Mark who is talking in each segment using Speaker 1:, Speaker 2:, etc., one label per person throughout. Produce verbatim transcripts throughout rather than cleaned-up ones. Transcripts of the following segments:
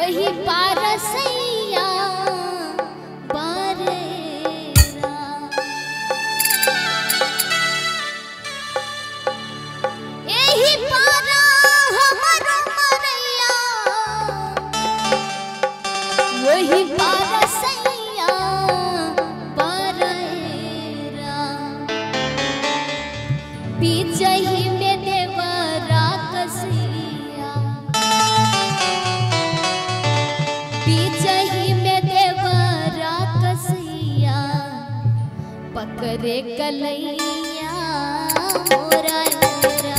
Speaker 1: वही पारसैया बरेरा। एही पारा हमरो मरैया वही पारसैया बरेरा। पीछही में देवरा कसिया पीछही में देवरा कसिया पकड़े कलैया मोरा मेरा।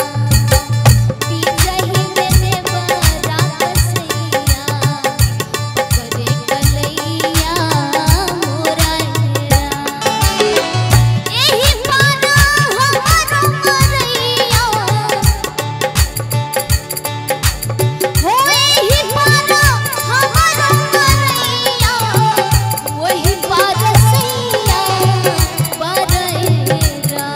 Speaker 1: पीछही में देवरा कसिया पकड़े कलैया मोरा मेरा। एही पारा हमरो मरैया हो एही पारा हमरो मरैया वही पारसैया बरेरा।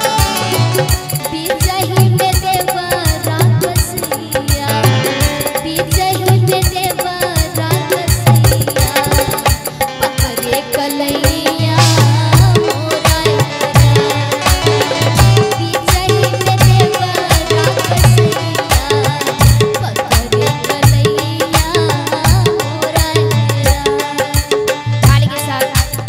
Speaker 1: पीछही में देवरा कसिया पीछही में देवरा कसिया पकड़े कलैया मोरा मेरा। पीछही में देवरा कसिया पकड़े कलैया मोरा मेरा। ताली के साथ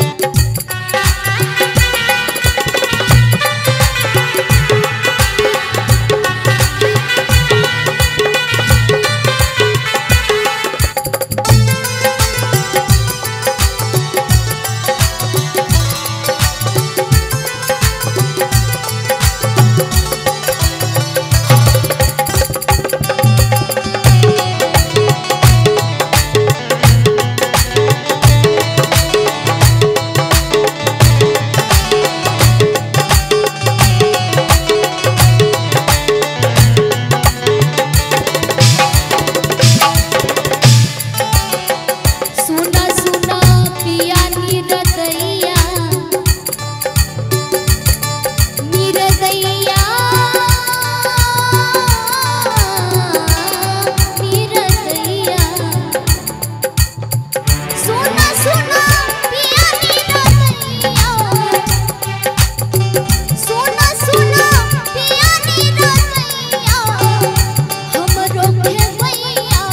Speaker 1: सुना सुना पिया निरदैया निरदैया निरदैया। सुना सुना पिया निरदैया सुना सुना पिया निरदैया हमरो भेवैया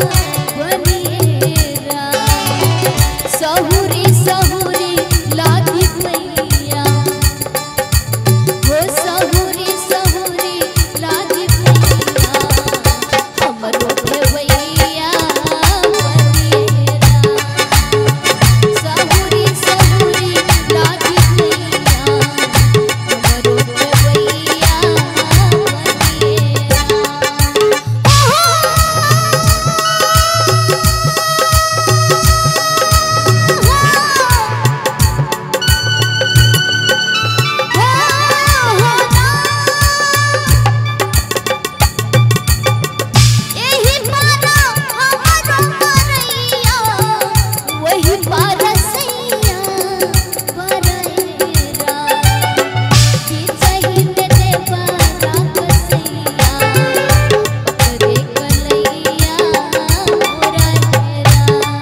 Speaker 1: बनेरा। सहुरी सहुरी लागी भैया हो सहुरी सहुरी लागी भैया हमरो भेवैया बनेरा। सहुरी सहुरी लागी भैया हमरो भेवैया बनेरा। एही पारा हमरो मरैया वही पारसैया बरेरा। पीछही में देवरा कसिया पकड़े कलैया मोरा मेरा।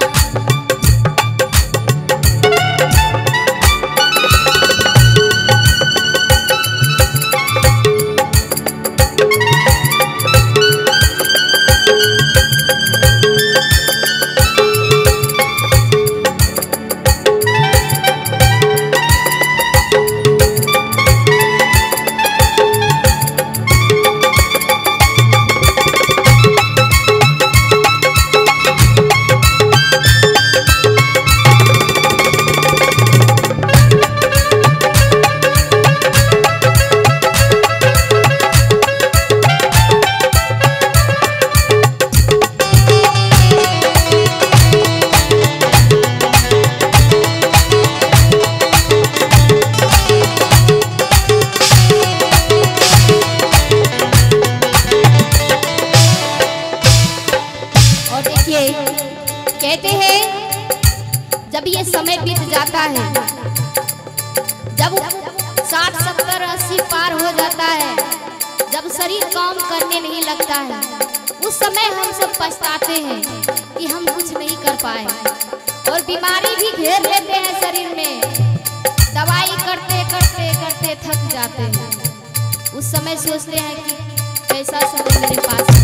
Speaker 1: कहते हैं जब ये समय बीत जाता है, जब साठ सत्तर अस्सी पार हो जाता है, जब शरीर काम करने नहीं लगता है, उस समय हम सब पछताते हैं कि हम कुछ नहीं कर पाए और बीमारी भी घेर लेते हैं शरीर में, दवाई करते करते करते थक जाते हैं। उस समय सोचते हैं कि कैसा समय मेरे पास